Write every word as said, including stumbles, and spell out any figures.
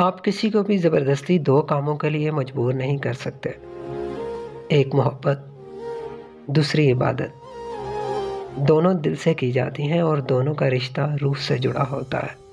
आप किसी को भी ज़बरदस्ती दो कामों के लिए मजबूर नहीं कर सकते। एक मोहब्बत, दूसरी इबादत। दोनों दिल से की जाती हैं और दोनों का रिश्ता रूह से जुड़ा होता है।